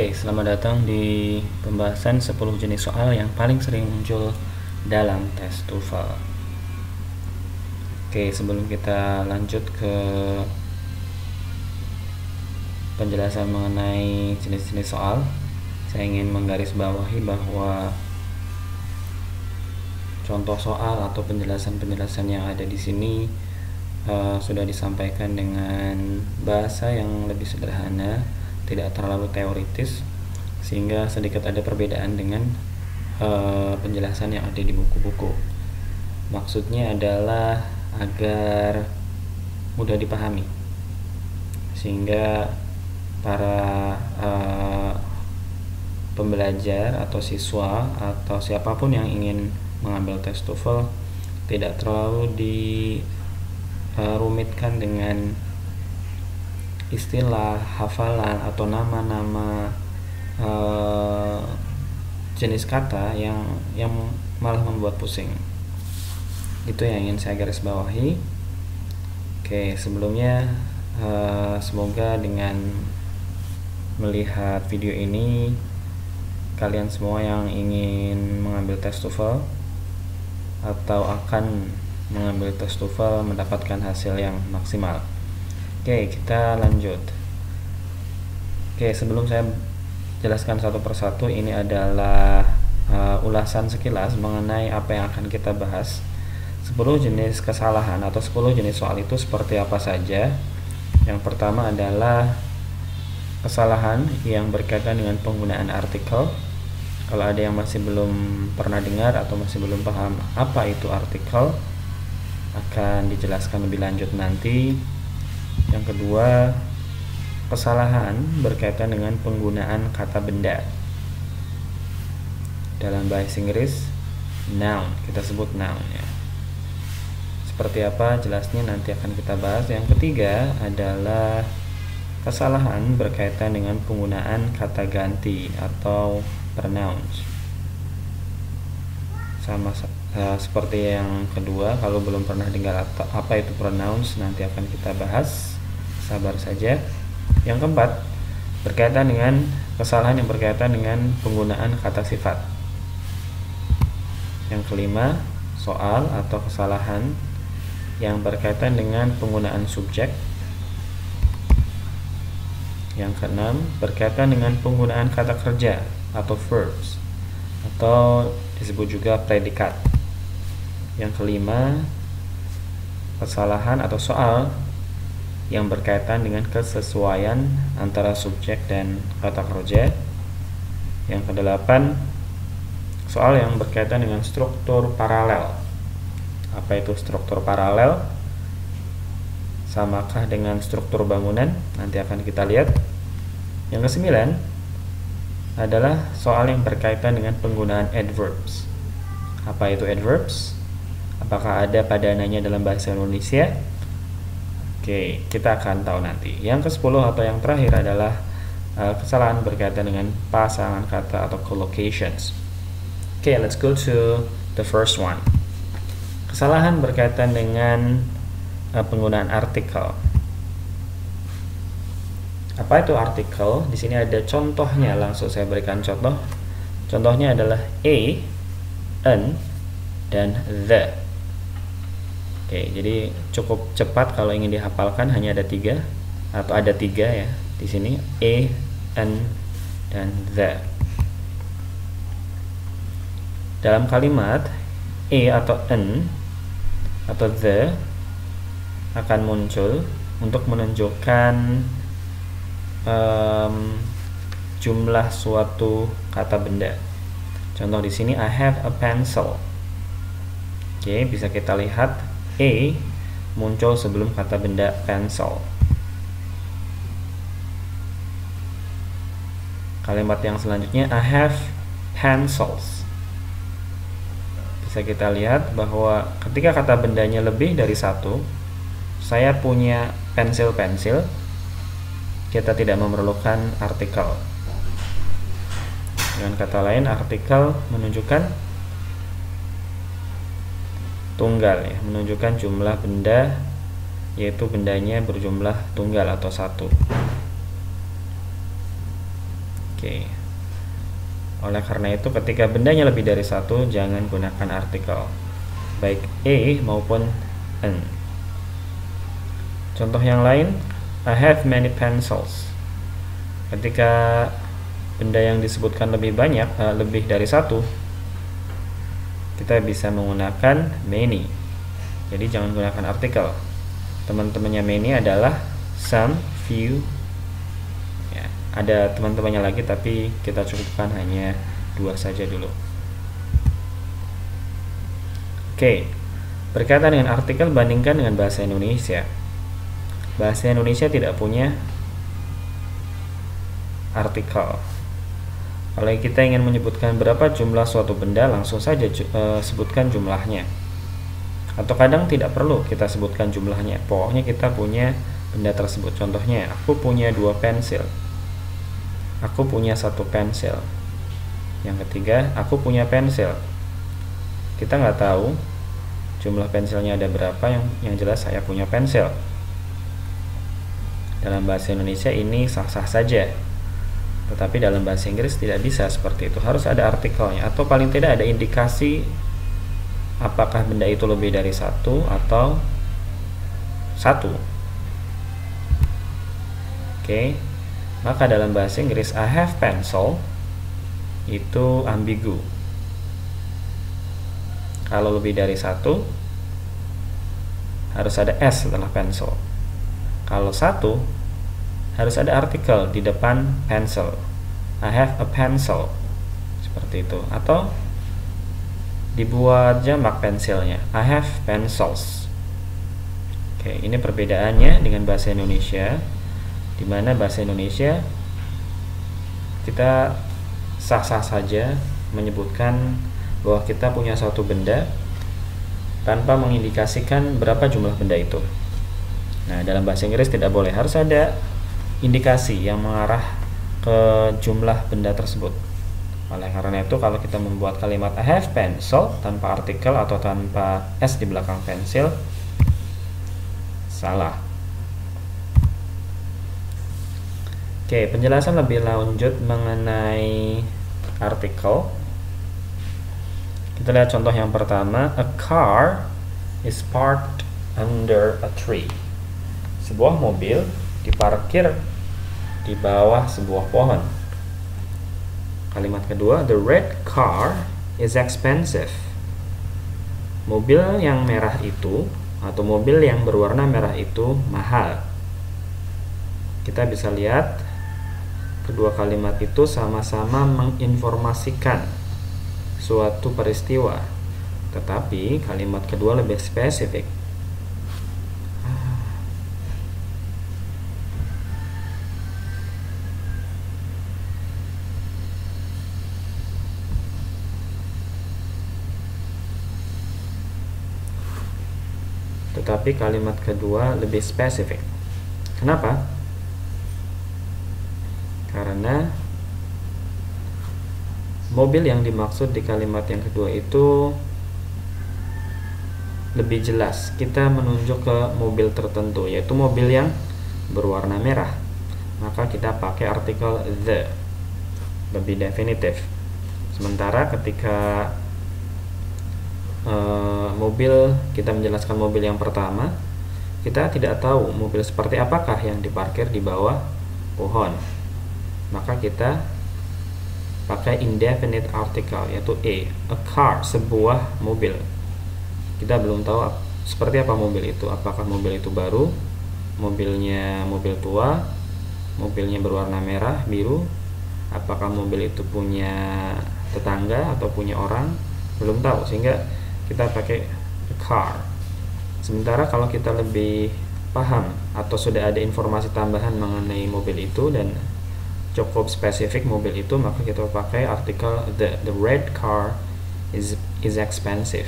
Oke, selamat datang di pembahasan 10 jenis soal yang paling sering muncul dalam tes TOEFL. Oke, sebelum kita lanjut ke penjelasan mengenai jenis-jenis soal, saya ingin menggarisbawahi bahwa contoh soal atau penjelasan-penjelasan yang ada di sini sudah disampaikan dengan bahasa yang lebih sederhana, tidak terlalu teoritis, sehingga sedikit ada perbedaan dengan penjelasan yang ada di buku-buku. Maksudnya adalah agar mudah dipahami, sehingga para pembelajar atau siswa atau siapapun yang ingin mengambil tes TOEFL tidak terlalu dirumitkan dengan istilah, hafalan, atau nama-nama jenis kata yang malah membuat pusing. Itu yang ingin saya garis bawahi. Oke, sebelumnya semoga dengan melihat video ini kalian semua yang ingin mengambil tes TOEFL atau akan mengambil tes TOEFL mendapatkan hasil yang maksimal. Oke, kita lanjut. Oke, sebelum saya jelaskan satu persatu, ini adalah ulasan sekilas mengenai apa yang akan kita bahas. 10 jenis kesalahan atau 10 jenis soal itu seperti apa saja. Yang pertama adalah kesalahan yang berkaitan dengan penggunaan artikel. Kalau ada yang masih belum pernah dengar atau masih belum paham apa itu artikel, akan dijelaskan lebih lanjut nanti. Yang kedua, kesalahan berkaitan dengan penggunaan kata benda. Dalam bahasa Inggris, noun, kita sebut noun ya. Seperti apa jelasnya nanti akan kita bahas. Yang ketiga adalah kesalahan berkaitan dengan penggunaan kata ganti atau pronouns. Sama seperti yang kedua, kalau belum pernah dengar apa itu pronouns, nanti akan kita bahas. Sabar saja. Yang keempat, berkaitan dengan kesalahan yang berkaitan dengan penggunaan kata sifat. Yang kelima, soal atau kesalahan yang berkaitan dengan penggunaan subjek. Yang keenam, berkaitan dengan penggunaan kata kerja atau verbs, atau disebut juga predikat. Yang kelima, kesalahan atau soal yang berkaitan dengan kesesuaian antara subjek dan kata kerja. Yang kedelapan, soal yang berkaitan dengan struktur paralel. Apa itu struktur paralel? Samakah dengan struktur bangunan? Nanti akan kita lihat. Yang kesembilan adalah soal yang berkaitan dengan penggunaan adverbs. Apa itu adverbs? Apakah ada padanannya dalam bahasa Indonesia? Oke, kita akan tahu nanti. Yang ke-10 atau yang terakhir adalah kesalahan berkaitan dengan pasangan kata atau collocations. Oke, let's go to the first one. Kesalahan berkaitan dengan penggunaan artikel. Apa itu artikel? Di sini ada contohnya, langsung saya berikan contoh. Contohnya adalah a, an, dan the. Oke, jadi cukup cepat kalau ingin dihafalkan, hanya ada 3 atau ada 3 ya di sini, a, an, dan the. Dalam kalimat a atau an atau the akan muncul untuk menunjukkan jumlah suatu kata benda. Contoh di sini, I have a pencil. Oke, bisa kita lihat a muncul sebelum kata benda pencil. Kalimat yang selanjutnya, I have pencils. Bisa kita lihat bahwa ketika kata bendanya lebih dari satu, saya punya pensil-pensil, kita tidak memerlukan artikel. Dengan kata lain, artikel menunjukkan tunggal ya, menunjukkan jumlah benda, yaitu bendanya berjumlah tunggal atau satu. Oke. Oleh karena itu ketika bendanya lebih dari satu, jangan gunakan artikel, baik a maupun an. Contoh yang lain, I have many pencils. Ketika benda yang disebutkan lebih banyak, lebih dari satu, kita bisa menggunakan many. Jadi jangan gunakan artikel. Teman-temannya many adalah some, few. Ya, ada teman-temannya lagi, tapi kita cukupkan hanya 2 saja dulu. Oke, berkaitan dengan artikel, bandingkan dengan bahasa Indonesia. Bahasa Indonesia tidak punya artikel. Kalau kita ingin menyebutkan berapa jumlah suatu benda, langsung saja sebutkan jumlahnya. Atau kadang tidak perlu kita sebutkan jumlahnya, pokoknya kita punya benda tersebut. Contohnya, aku punya 2 pensil. Aku punya 1 pensil. Yang ketiga, aku punya pensil. Kita nggak tahu jumlah pensilnya ada berapa, yang jelas saya punya pensil. Dalam bahasa Indonesia ini sah-sah saja. Tetapi dalam bahasa Inggris tidak bisa seperti itu, harus ada artikelnya, atau paling tidak ada indikasi apakah benda itu lebih dari 1 atau 1. Oke, maka dalam bahasa Inggris I have pencil itu ambigu. Kalau lebih dari 1 harus ada s setelah pencil. Kalau 1 harus ada artikel di depan pencil. I have a pencil, seperti itu. Atau dibuat jamak pensilnya, I have pencils. Oke, ini perbedaannya dengan bahasa Indonesia, di mana bahasa Indonesia kita sah-sah saja menyebutkan bahwa kita punya suatu benda tanpa mengindikasikan berapa jumlah benda itu. Nah, dalam bahasa Inggris tidak boleh, harus ada indikasi yang mengarah ke jumlah benda tersebut. Oleh karena itu, kalau kita membuat kalimat I have pencil tanpa artikel atau tanpa s di belakang pensil, salah. Oke, penjelasan lebih lanjut mengenai artikel. Kita lihat contoh yang pertama, a car is parked under a tree. Sebuah mobil diparkir di bawah sebuah pohon. Kalimat kedua, the red car is expensive. Mobil yang merah itu atau mobil yang berwarna merah itu mahal. Kita bisa lihat kedua kalimat itu sama-sama menginformasikan suatu peristiwa, tetapi kalimat kedua lebih spesifik. Tetapi kalimat kedua lebih spesifik. Kenapa? Karena mobil yang dimaksud di kalimat yang kedua itu lebih jelas. Kita menunjuk ke mobil tertentu, yaitu mobil yang berwarna merah. Maka kita pakai artikel the, lebih definitif. Sementara ketika mobil, kita menjelaskan mobil yang pertama, kita tidak tahu mobil seperti apakah yang diparkir di bawah pohon, maka kita pakai indefinite article, yaitu a car, sebuah mobil. Kita belum tahu seperti apa mobil itu, apakah mobil itu baru, mobilnya mobil tua, mobilnya berwarna merah, biru, apakah mobil itu punya tetangga atau punya orang, belum tahu, sehingga kita pakai a car. Sementara kalau kita lebih paham atau sudah ada informasi tambahan mengenai mobil itu dan cukup spesifik mobil itu, maka kita pakai artikel the red car is expensive.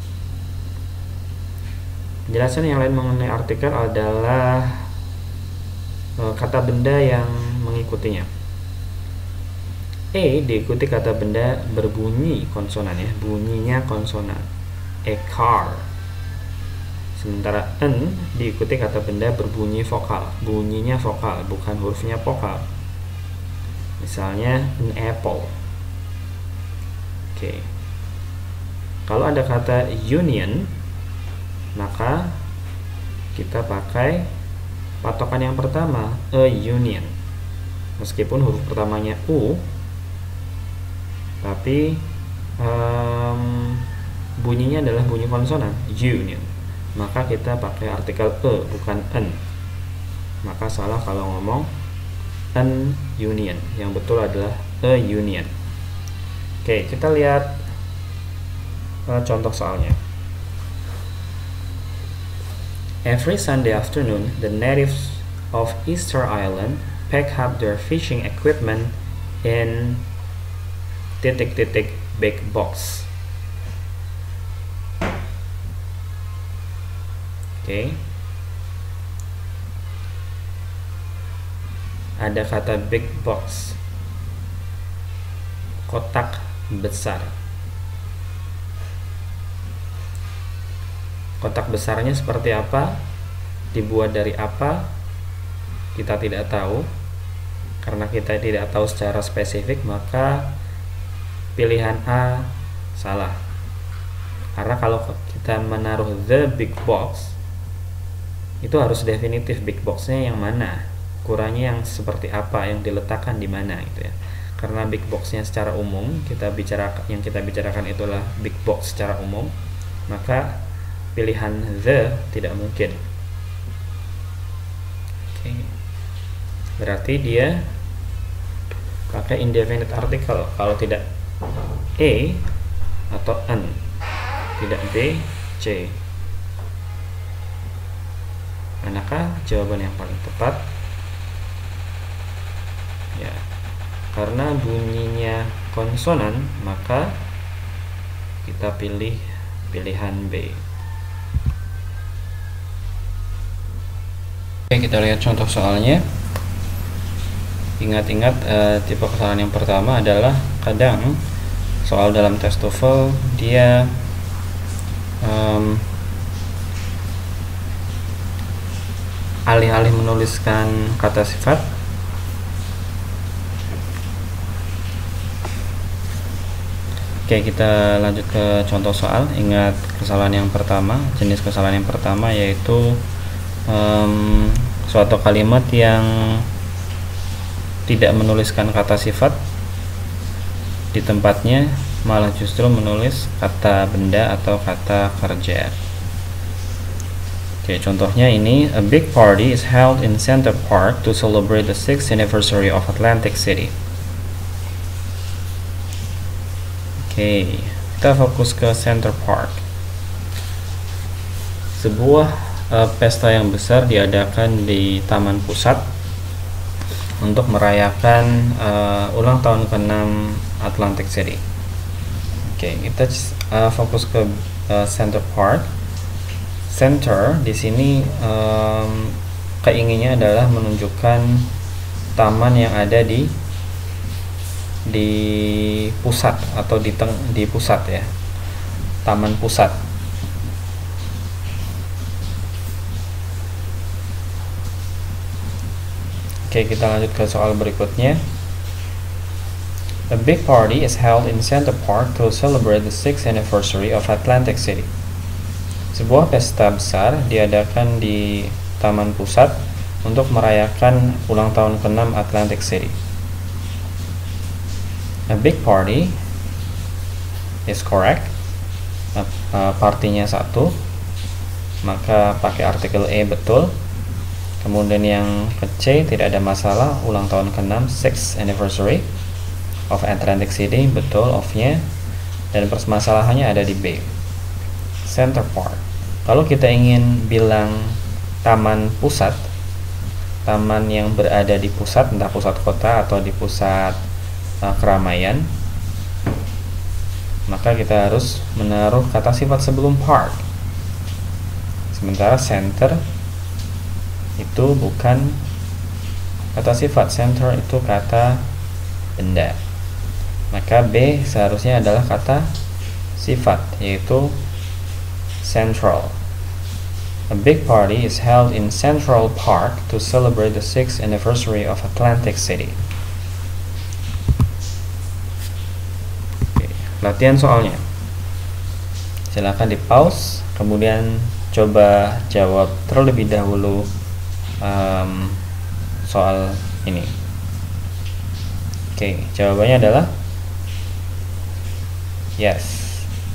Penjelasan yang lain mengenai artikel adalah kata benda yang mengikutinya. Diikuti kata benda berbunyi konsonan, ya, bunyinya konsonan. A car. Sementara an diikuti kata benda berbunyi vokal, bunyinya vokal, bukan hurufnya vokal. Misalnya an apple. Oke. Kalau ada kata union, maka kita pakai patokan yang pertama, a union. Meskipun huruf pertamanya u, tapi bunyinya adalah bunyi konsonan, union. Maka kita pakai artikel e, bukan an. Maka salah kalau ngomong an union. Yang betul adalah a union. Oke, kita lihat contoh soalnya. Every Sunday afternoon, the natives of Easter Island pack up their fishing equipment in ... big box. Oke. Ada kata big box, kotak besar. Kotak besarnya seperti apa? Dibuat dari apa? Kita tidak tahu. Karena kita tidak tahu secara spesifik, maka pilihan A salah. Karena kalau kita menaruh the big box, itu harus definitif big boxnya yang mana, ukurannya yang seperti apa, yang diletakkan di mana gitu ya. Karena big boxnya secara umum yang kita bicarakan itulah big box secara umum, maka pilihan the tidak mungkin. Oke. Berarti dia pakai indefinite article kalau tidak a atau an, tidak b, c. Manakah jawaban yang paling tepat? Ya, karena bunyinya konsonan, maka kita pilih pilihan B. Oke, kita lihat contoh soalnya. Ingat-ingat tipe kesalahan yang pertama adalah kadang soal dalam tes TOEFL dia alih-alih menuliskan kata sifat, oke, kita lanjut ke contoh soal. Ingat kesalahan yang pertama, jenis kesalahan yang pertama yaitu suatu kalimat yang tidak menuliskan kata sifat di tempatnya, malah justru menulis kata benda atau kata kerja. Oke, contohnya ini, a big party is held in Center Park to celebrate the 6th anniversary of Atlantic City. Oke, kita fokus ke Center Park. Sebuah pesta yang besar diadakan di Taman Pusat untuk merayakan ulang tahun ke-6 Atlantic City. Oke, kita fokus ke Center Park. Center di sini keinginannya adalah menunjukkan taman yang ada di pusat atau di pusat ya, taman pusat. Oke, kita lanjut ke soal berikutnya. A big party is held in Center Park to celebrate the 6th anniversary of Atlantic City. Sebuah pesta besar diadakan di Taman Pusat untuk merayakan ulang tahun ke-6 Atlantic City. A big party is correct. Partinya 1, maka pakai artikel A betul. Kemudian yang ke C tidak ada masalah, ulang tahun ke-6, 6th anniversary of Atlantic City, betul of-nya. Dan permasalahannya ada di B, Center Park. Kalau kita ingin bilang taman pusat, taman yang berada di pusat, entah pusat kota atau di pusat keramaian, maka kita harus menaruh kata sifat sebelum park. Sementara center itu bukan kata sifat, center itu kata benda. Maka B seharusnya adalah kata sifat, yaitu central. A big party is held in Central Park to celebrate the 6th anniversary of Atlantic City. latihan soalnya. Silakan di pause, kemudian coba jawab terlebih dahulu soal ini. Oke, jawabannya adalah yes.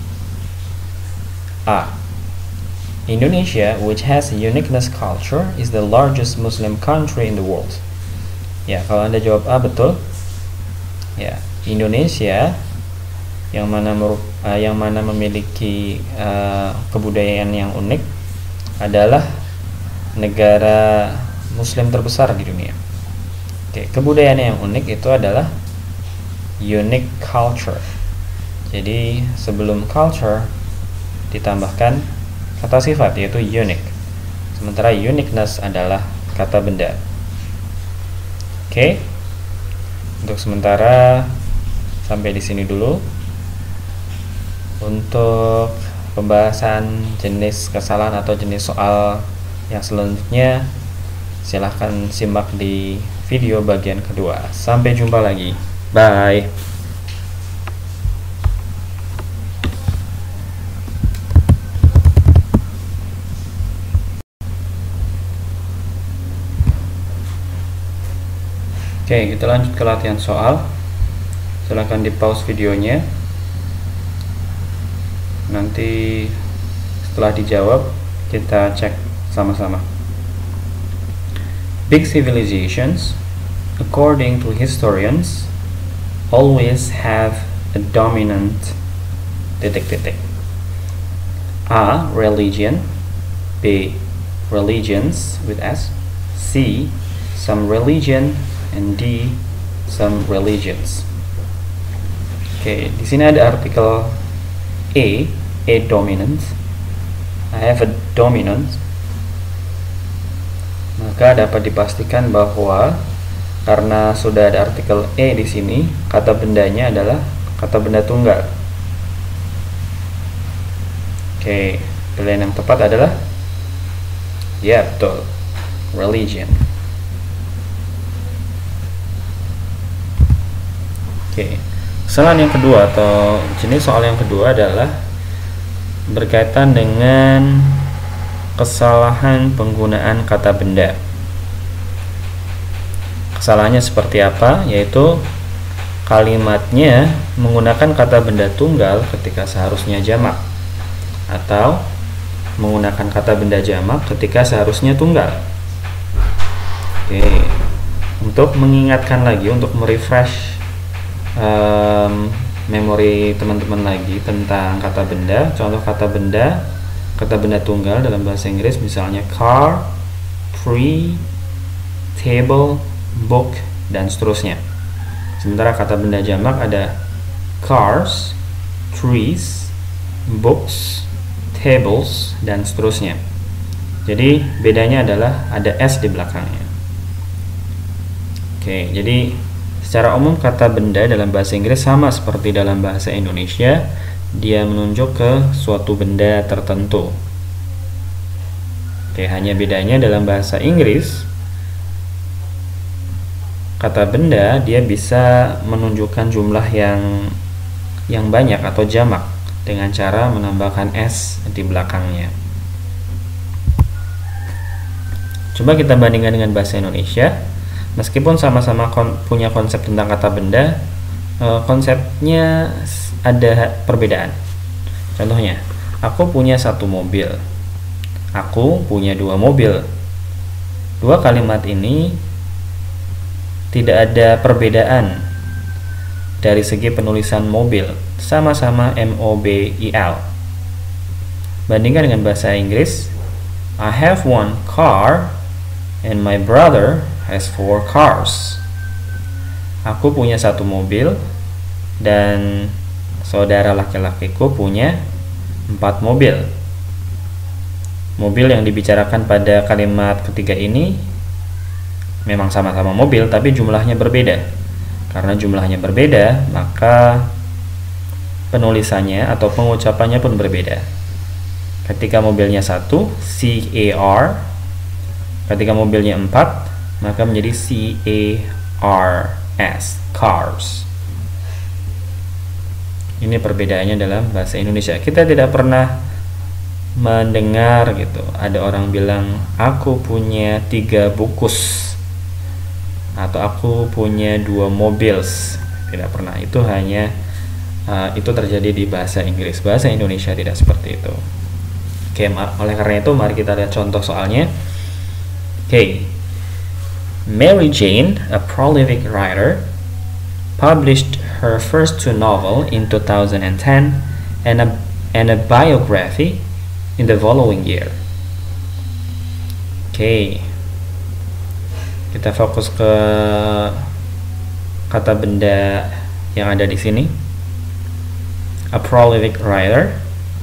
A. Indonesia, which has a uniqueness culture, is the largest Muslim country in the world. Ya, kalau Anda jawab A, betul. Ya, Indonesia yang mana memiliki kebudayaan yang unik adalah negara Muslim terbesar di dunia. Oke, kebudayaan yang unik itu adalah unique culture. Jadi sebelum culture ditambahkan kata sifat yaitu unique. Sementara uniqueness adalah kata benda. Oke. Untuk sementara sampai di sini dulu. Untuk pembahasan jenis kesalahan atau jenis soal yang selanjutnya silahkan simak di video bagian kedua. Sampai jumpa lagi. Bye. Oke, kita lanjut ke latihan soal. Silahkan di pause videonya. Nanti setelah dijawab kita cek sama-sama. Big civilizations, according to historians, always have a dominant titik-titik. A. Religion. B. Religions with S. C. Some religion. And D. Some religions. Oke, di sini ada artikel A dominant. I have a dominant. Maka dapat dipastikan bahwa karena sudah ada artikel E di sini, kata bendanya adalah kata benda tunggal. Oke, pilihan yang tepat adalah ya, betul, religion. Oke, kesalahan yang kedua atau jenis soal yang kedua adalah berkaitan dengan kesalahan penggunaan kata benda. Kesalahannya seperti apa? Yaitu kalimatnya menggunakan kata benda tunggal ketika seharusnya jamak, atau menggunakan kata benda jamak ketika seharusnya tunggal. Oke, untuk mengingatkan lagi, untuk merefresh memori teman-teman lagi tentang kata benda. Contoh kata benda tunggal dalam bahasa Inggris misalnya car, tree, table, book, dan seterusnya. Sementara kata benda jamak ada cars, trees, books, tables, dan seterusnya. Jadi bedanya adalah ada S di belakangnya. Oke, jadi secara umum kata benda dalam bahasa Inggris sama seperti dalam bahasa Indonesia, dia menunjuk ke suatu benda tertentu. Oke, hanya bedanya dalam bahasa Inggris kata benda dia bisa menunjukkan jumlah yang banyak atau jamak dengan cara menambahkan S di belakangnya. Coba kita bandingkan dengan bahasa Indonesia. Meskipun sama-sama punya konsep tentang kata benda, konsepnya ada perbedaan. Contohnya, aku punya satu mobil. Aku punya dua mobil. Dua kalimat ini tidak ada perbedaan dari segi penulisan mobil. Sama-sama M-O-B-I-L. Bandingkan dengan bahasa Inggris, I have one car and my brother has 4 cars. Aku punya satu mobil dan saudara laki-lakiku punya 4 mobil. Mobil yang dibicarakan pada kalimat ketiga ini memang sama-sama mobil, tapi jumlahnya berbeda. Karena jumlahnya berbeda, maka penulisannya atau pengucapannya pun berbeda. Ketika mobilnya 1, C-A-R. Ketika mobilnya 4, maka menjadi C-A-R-S, cars. Ini perbedaannya dalam bahasa Indonesia. Kita tidak pernah mendengar gitu ada orang bilang aku punya 3 bukus atau aku punya 2 mobil. Tidak pernah. Itu hanya itu terjadi di bahasa Inggris. Bahasa Indonesia tidak seperti itu. Oke, oleh karena itu mari kita lihat contoh soalnya. Oke. Mary Jane, a prolific writer, published her first 2 novels in 2010 and a biography in the following year. Oke. Kita fokus ke kata benda yang ada di sini. A prolific writer.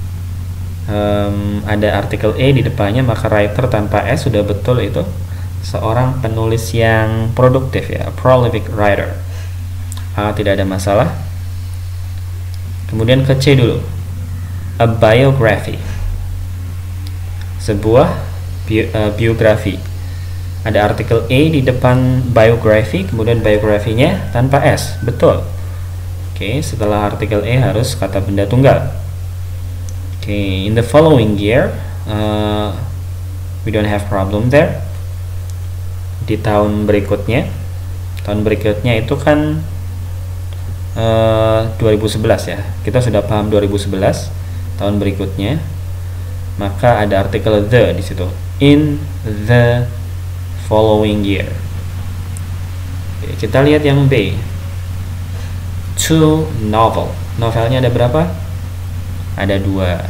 Ada artikel e di depannya, maka writer tanpa s sudah betul, itu seorang penulis yang produktif ya. A prolific writer. Tidak ada masalah. Kemudian ke C dulu. A biography. Sebuah biografi. Ada artikel A di depan biography, kemudian biografinya tanpa S. Betul. Oke, setelah artikel A harus kata benda tunggal. Oke, in the following year, we don't have problem there. Di tahun berikutnya. Tahun berikutnya itu kan 2011 ya. Kita sudah paham 2011. Tahun berikutnya. Maka ada artikel the di situ. In the following year. Oke, kita lihat yang B. 2 novel. Novelnya ada berapa? Ada 2.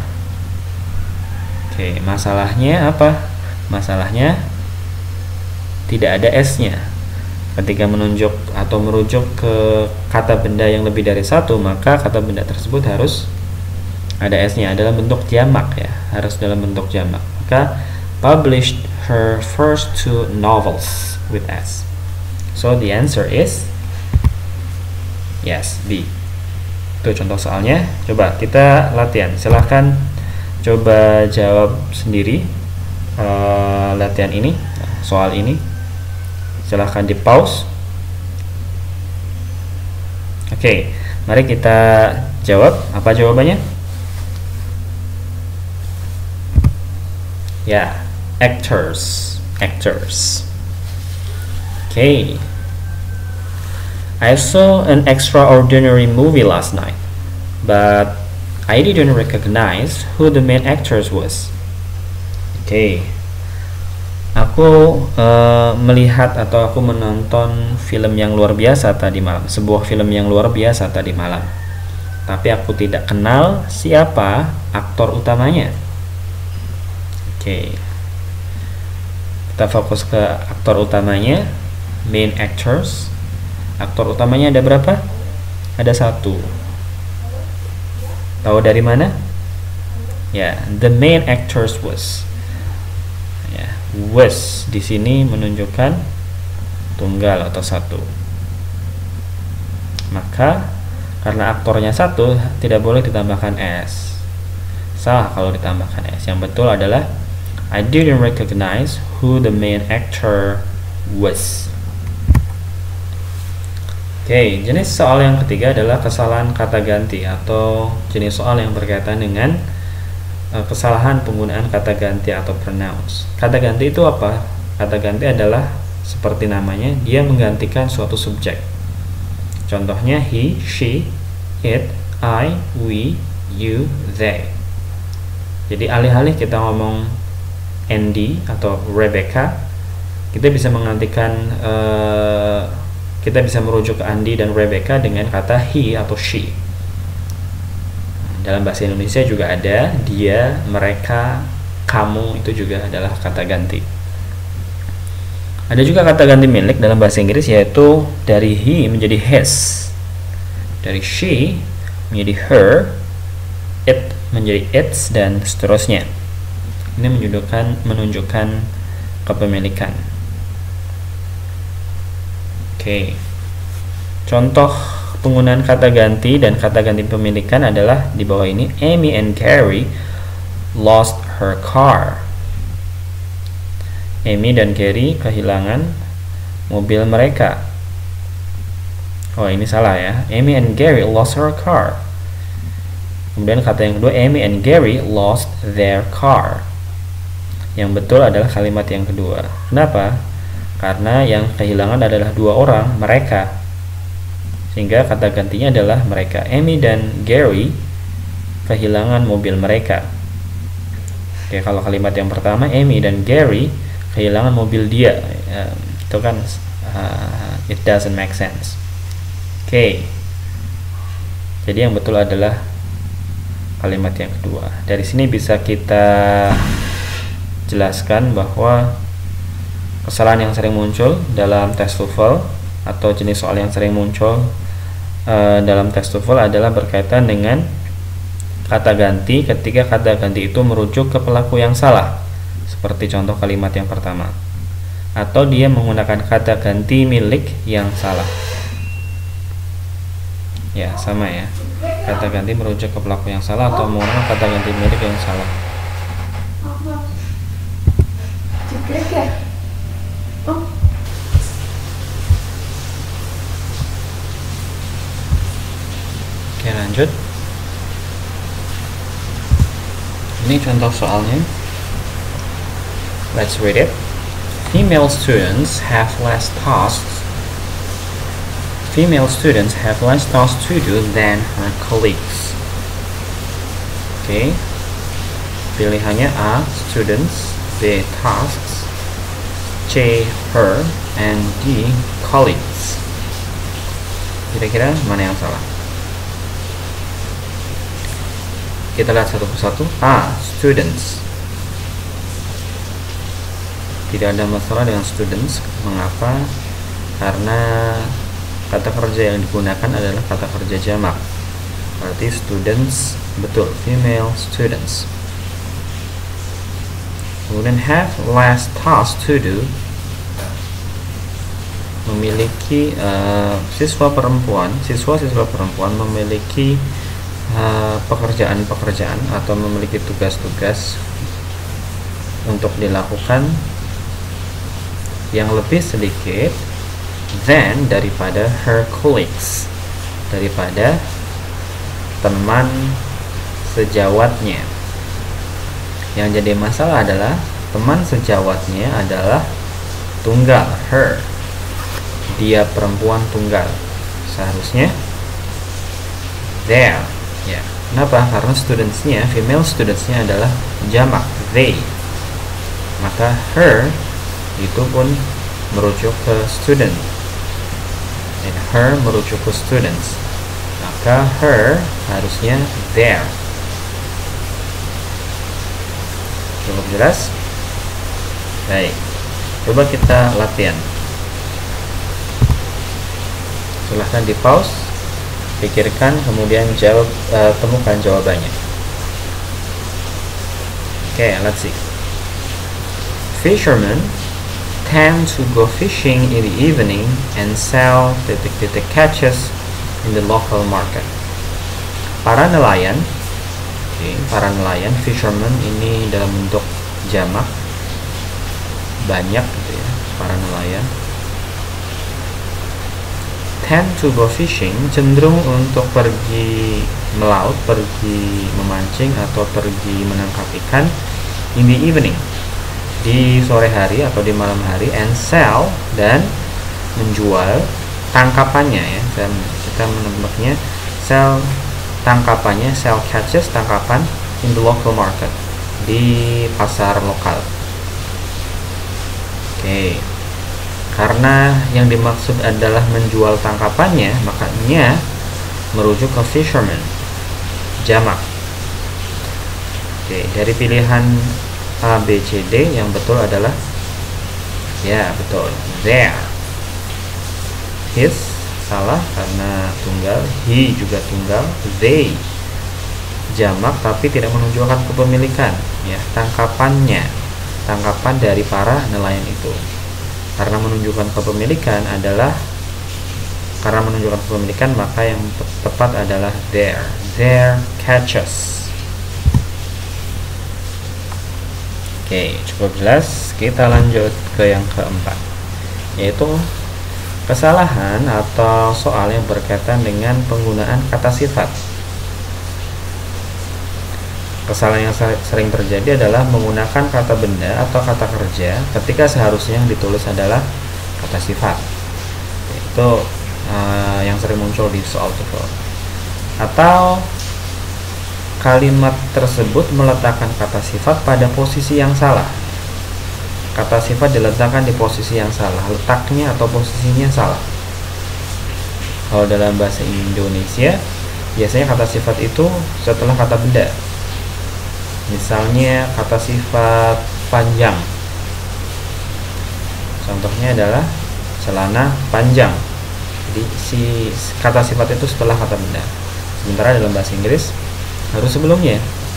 Oke, masalahnya apa? Masalahnya tidak ada S-nya. Ketika menunjuk atau merujuk ke kata benda yang lebih dari 1, maka kata benda tersebut harus ada S-nya dalam bentuk jamak ya, harus dalam bentuk jamak. Maka published her first 2 novels with S. So the answer is yes, B. Itu contoh soalnya. Coba kita latihan. Silahkan coba jawab sendiri latihan ini, soal ini. Silahkan di pause. Oke, mari kita jawab. Apa jawabannya? Ya, actors. Okay. I saw an extraordinary movie last night, but I didn't recognize who the main actors was. Okay. Aku melihat atau aku menonton film yang luar biasa tadi malam, sebuah film yang luar biasa tadi malam. Tapi aku tidak kenal siapa aktor utamanya. Oke. Kita fokus ke aktor utamanya, main actors. Aktor utamanya ada berapa? Ada 1. Tahu dari mana? Ya, the main actors was. Ya, was di sini menunjukkan tunggal atau 1. Maka karena aktornya 1 tidak boleh ditambahkan s. Salah kalau ditambahkan s. Yang betul adalah I didn't recognize who the main actor was. Oke, jenis soal yang ketiga adalah kesalahan kata ganti atau jenis soal yang berkaitan dengan kesalahan penggunaan kata ganti atau pronouns. Kata ganti itu apa? Kata ganti adalah seperti namanya, dia menggantikan suatu subjek. Contohnya he, she, it, I, we, you, they. Jadi alih-alih kita ngomong Andy atau Rebecca, kita bisa menggantikan kita bisa merujuk ke Andy dan Rebecca dengan kata he atau she. Dalam bahasa Indonesia juga ada dia, mereka, kamu, itu juga adalah kata ganti. Ada juga kata ganti milik dalam bahasa Inggris, yaitu dari he menjadi his, dari she menjadi her, it menjadi its, dan seterusnya. Ini menunjukkan kepemilikan. Oke. Contoh penggunaan kata ganti dan kata ganti pemilikan adalah di bawah ini. Amy and Gary lost her car. Amy dan Gary kehilangan mobil mereka. Oh, ini salah ya. Amy and Gary lost her car. Kemudian kata yang kedua, Amy and Gary lost their car. Yang betul adalah kalimat yang kedua. Kenapa? Karena yang kehilangan adalah dua orang, mereka. Sehingga kata gantinya adalah mereka. Amy dan Gary kehilangan mobil mereka. Oke, kalau kalimat yang pertama, Amy dan Gary kehilangan mobil dia, itu kan it doesn't make sense. Oke, jadi yang betul adalah kalimat yang kedua. Dari sini bisa kita jelaskan bahwa kesalahan yang sering muncul dalam tes TOEFL atau jenis soal yang sering muncul dalam tes TOEFL adalah berkaitan dengan kata ganti ketika kata ganti itu merujuk ke pelaku yang salah, seperti contoh kalimat yang pertama, atau dia menggunakan kata ganti milik yang salah. Ya, sama ya, kata ganti merujuk ke pelaku yang salah atau menggunakan kata ganti milik yang salah. Oke, lanjut. Ini contoh soalnya. Let's read it. Female students have less tasks. Female students have less tasks to do than her colleagues. Oke. Pilihannya A, students, B, tasks, C, her, and D, colleagues. Kira-kira mana yang salah? Kita lihat satu persatu. A, students. Tidak ada masalah dengan students. Mengapa? Karena kata kerja yang digunakan adalah kata kerja jamak. Berarti students betul, female students. Kemudian have less tasks to do, memiliki siswa perempuan memiliki pekerjaan-pekerjaan atau memiliki tugas-tugas untuk dilakukan yang lebih sedikit than daripada her colleagues, daripada teman sejawatnya. Yang jadi masalah adalah teman sejawatnya adalah tunggal, her. Dia perempuan tunggal. Seharusnya there. Ya. Kenapa? Karena studentsnya, female studentsnya adalah jamak, they. Maka her itu pun merujuk ke student, dan her merujuk ke students. Maka her harusnya there. Cukup jelas? Baik, coba kita latihan. Silahkan di pause, pikirkan, kemudian jawab, temukan jawabannya. Oke, let's see. Fishermen tend to go fishing in the evening and sell catches in the local market. Para nelayan, fishermen ini dalam bentuk jamak, banyak gitu ya, para nelayan. Tend to go fishing, cenderung untuk pergi melaut, pergi memancing atau pergi menangkap ikan in the evening, di sore hari atau di malam hari, and sell, dan menjual tangkapannya ya, dan kita menembaknya sell tangkapannya, sell catches, tangkapan, in the local market, di pasar lokal. Oke. Karena yang dimaksud adalah menjual tangkapannya, makanya merujuk ke fisherman, jamak. Oke, dari pilihan A, B, C, D, yang betul adalah, ya betul, there. His salah karena tunggal, he juga tunggal, they jamak tapi tidak menunjukkan kepemilikan, ya, tangkapannya, tangkapan dari para nelayan itu. Karena menunjukkan kepemilikan maka yang tepat adalah their catches. Oke, cukup jelas. Kita lanjut ke yang keempat, yaitu kesalahan atau soal yang berkaitan dengan penggunaan kata sifat. Kesalahan yang sering terjadi adalah menggunakan kata benda atau kata kerja ketika seharusnya yang ditulis adalah kata sifat. Itu yang sering muncul di soal TOEFL. Atau kalimat tersebut meletakkan kata sifat pada posisi yang salah. Kata sifat diletakkan di posisi yang salah, letaknya atau posisinya salah. Kalau dalam bahasa Indonesia, biasanya kata sifat itu setelah kata benda. Misalnya kata sifat panjang. Contohnya adalah celana panjang. Jadi si kata sifat itu setelah kata benda. Sementara dalam bahasa Inggris harus sebelumnya.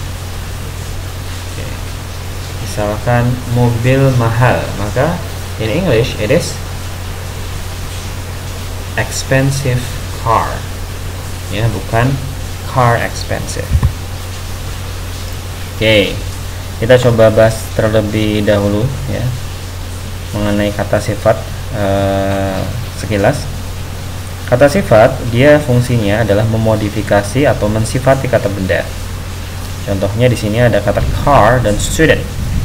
Oke. Misalkan mobil mahal, maka in English it is expensive car. Ya, bukan car expensive. Oke, kita coba bahas terlebih dahulu ya mengenai kata sifat sekilas. Kata sifat dia fungsinya adalah memodifikasi atau mensifati kata benda. Contohnya di sini ada kata car dan student.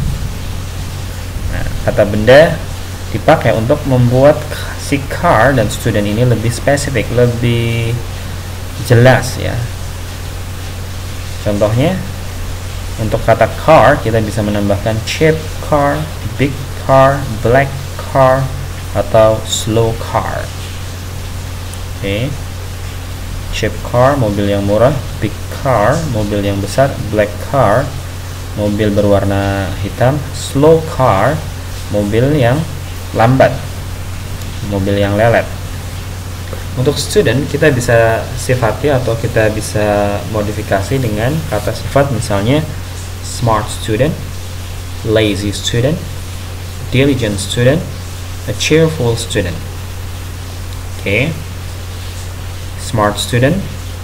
Nah, kata benda dipakai untuk membuat si car dan student ini lebih spesifik, lebih jelas ya. Contohnya untuk kata car kita bisa menambahkan cheap car, big car, black car, atau slow car. Oke. Cheap car, mobil yang murah. Big car, mobil yang besar. Black car, mobil berwarna hitam. Slow car, mobil yang lambat, mobil yang lelet. Untuk student kita bisa sifati atau kita bisa modifikasi dengan kata sifat, misalnya smart student, lazy student, diligent student, a cheerful student. Oke. Smart student,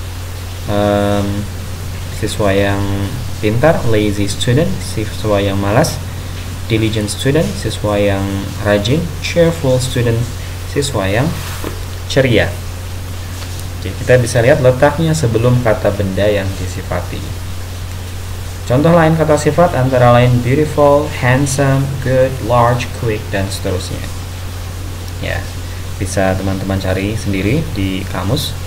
siswa yang pintar. Lazy student, siswa yang malas. Diligent student, siswa yang rajin. Cheerful student, siswa yang ceria. Oke, kita bisa lihat letaknya sebelum kata benda yang disifati. Contoh lain kata sifat antara lain beautiful, handsome, good, large, quick, dan seterusnya. Ya, bisa teman-teman cari sendiri di kamus.